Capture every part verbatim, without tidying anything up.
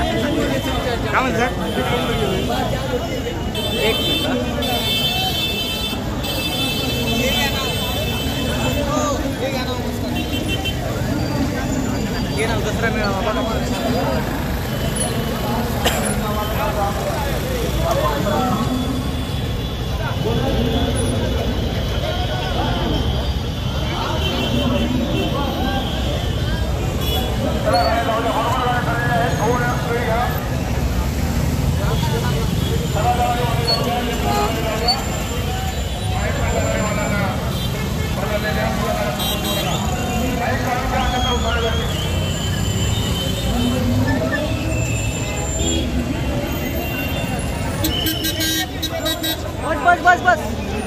बस बस बस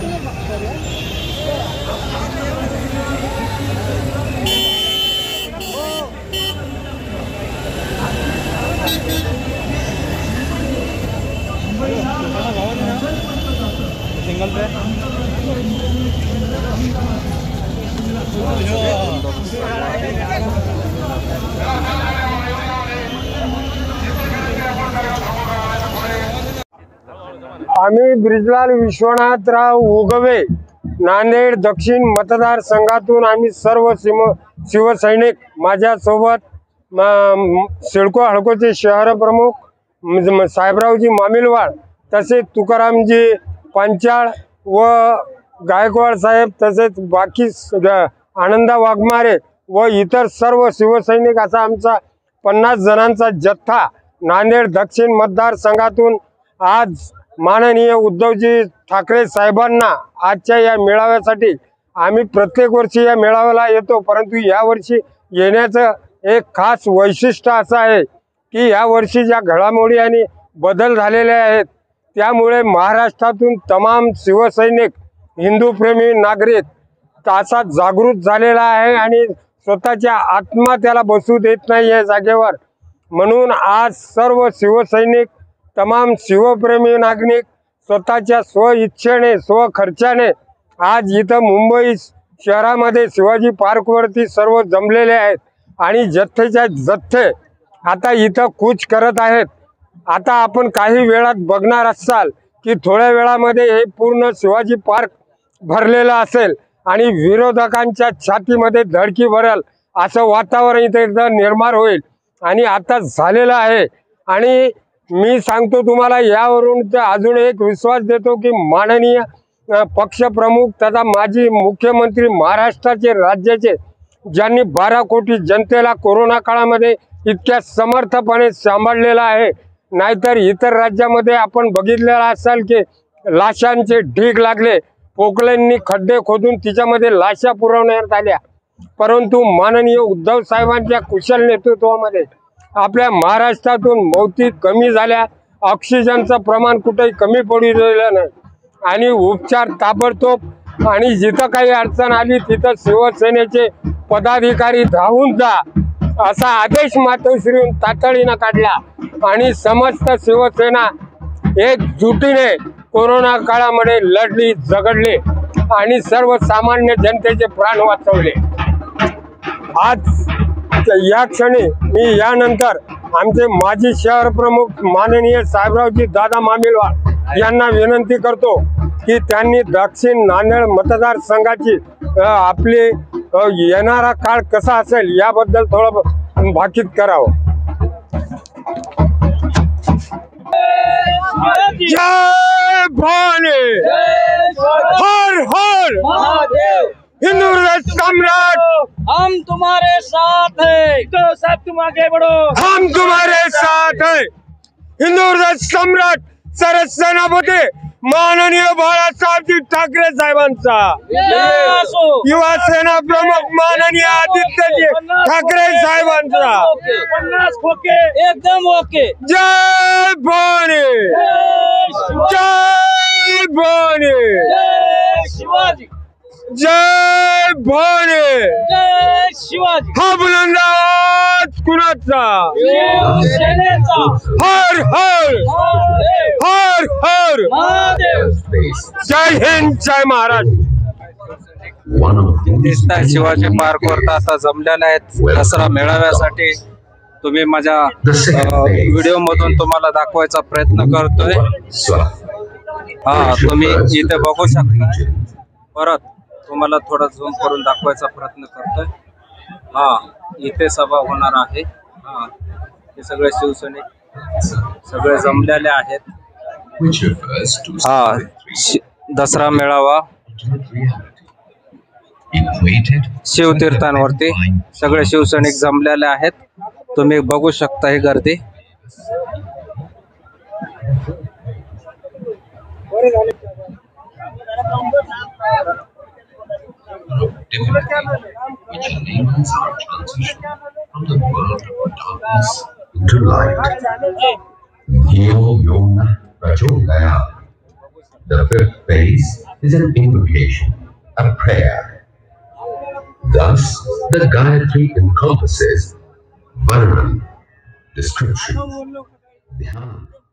single पे आम्ही ब्रिजलाल विश्वनाथराव उगवे नांदेड दक्षिण मतदारसंघातून आम्ही सर्व शिव शिवसैनिक माझ्यासोबत सिडको हडकोचे शहर प्रमुख साहेबरावजी मामिलवाड तसेच तुकारामजी पंचाळ व गायकवाड साहेब तसेच बाकी आनंदा वाघमारे व इतर सर्व शिवसैनिक असा आमचा पन्नास जणांचा जथ्था नांदेड दक्षिण मतदारसंघातून आज माननीय उद्धवजी ठाकरे साहेबांना आजच्या या मेळाव्यासाठी आम्ही प्रत्येक वर्षी या मेळाव्याला येतो, परंतु या वर्षी येण्याचं एक खास वैशिष्ट्य असं आहे की या वर्षी ज्या घडामोडी आणि बदल झालेले आहेत त्यामुळे महाराष्ट्रातून तमाम शिवसैनिक हिंदूप्रेमी नागरिक असा जागृत झालेला आहे आणि स्वतःच्या आत्मा त्याला बसू देत नाही या जागेवर। म्हणून आज सर्व शिवसैनिक तमाम शिवप्रेमी नागरिक स्वतःच्या स्वइच्छेने स्वखर्चाने आज इथं मुंबई शहरामध्ये शिवाजी पार्कवरती सर्व जमलेले आहेत आणि जथ्थेच्या जथ्थे आता इथं कूच करत आहेत। आता आपण काही वेळात बघणार असाल की थोड्या वेळामध्ये हे पूर्ण शिवाजी पार्क भरलेलं असेल आणि विरोधकांच्या छातीमध्ये धडकी भरेल असं वातावरण इथं निर्माण होईल आणि आता झालेलं आहे। आणि मी सांगतो तुम्हाला यावरून अजून एक विश्वास देतो की माननीय पक्षप्रमुख तथा माजी मुख्यमंत्री महाराष्ट्राचे राज्याचे ज्यांनी बारा कोटी जनतेला कोरोना काळामध्ये इतक्या समर्थपणे सांभाळलेला आहे, नाहीतर इतर राज्यामध्ये आपण बघितलेला असाल की लाशांचे ढीग लागले, पोकलेंनी खड्डे खोदून तिच्यामध्ये लाशा पुरवण्यात आल्या, परंतु माननीय उद्धव साहेबांच्या कुशल नेतृत्वामध्ये आपल्या महाराष्ट्रातून मौती कमी झाल्या, ऑक्सिजनचं प्रमाण कुठेही कमी पडू दिलेलं नाही आणि उपचार ताबडतोब आणि जिथं काही अडचण आली तिथं शिवसेनेचे पदाधिकारी धावून जा असा आदेश मातोश्रीहून तातडीनं काढला आणि समस्त शिवसेना एकजुटीने कोरोना काळामध्ये लढली, झगडली आणि सर्वसामान्य जनतेचे प्राण वाचवले। आज या क्षणी मी यानंतर आमचे माजी शहर प्रमुख माननीय साहेबरावजी दादा मामिलवाड यांना विनंती करतो की त्यांनी दक्षिण नांदेड मतदारसंघाची आपली येणारा काळ कसा असेल याबद्दल थोडं भाकीत करावं। जय भवानी, हर हर महादेव, हिंदू सम्राट हम तुम्हारे साथ है, तो साहब तुम आगे बढ़ो, हम तुम्हारे साथ है। हिंदू सम्राट सरद सेनापती माननीय बाळासाहेबजी ठाकरे साहेबांचा, युवा सेना प्रमुख माननीय आदित्यजी ठाकरे साहेबांचा एकदम ओके। जय भवानी, जय भवानी, शिवाजी, जय भवानी, जय शिवाजी। हा बुलंद आवाज कुणाचा? शिवसेनेचा। हर हर हर हर महादेव। जय हिंद, जय महाराष्ट्र। शिवाजी पार्क वर आता जमलेले आहेत दसरा मेळाव्यासाठी तुम्ही माझ्या व्हिडिओ मधून तुम्हाला दाखवायचा प्रयत्न करतोय। हा तुम्ही इथे बघू शकता। परत तुम्हाला थोडा झूम करून दाखवायचा प्रयत्न करतोय। हा इथे सभा होणार आहे। हा हे सगळे शिवसैनिक सगळे जमलेले आहेत। हा दसरा मेळावा शिवतीर्थांवरती सगळे शिवसैनिक जमलेले आहेत। तुम्ही बघू शकता ही गर्दी। which enables our transition from the world of darkness into light. Neo Yona Rajogaya. The fifth phase is an invocation, a prayer. Thus, the Gayatri encompasses Varman, description, Dhyan,